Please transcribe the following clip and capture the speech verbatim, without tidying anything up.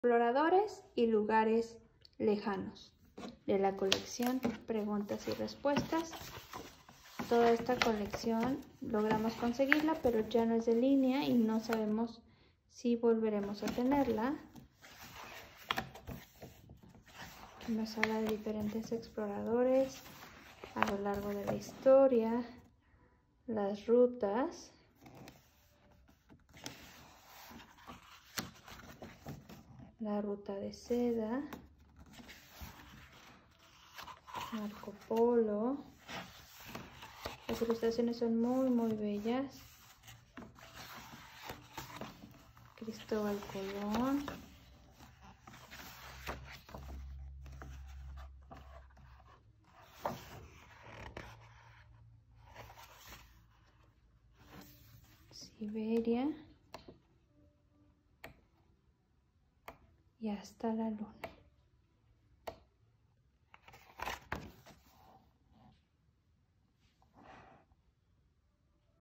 Exploradores y lugares lejanos, de la colección Preguntas y Respuestas. Toda esta colección logramos conseguirla, pero ya no es de línea y no sabemos si volveremos a tenerla. Aquí nos habla de diferentes exploradores a lo largo de la historia, las rutas, la ruta de seda, Marco Polo. Las ilustraciones son muy muy bellas. Cristóbal Colón. Siberia. Y hasta la luna.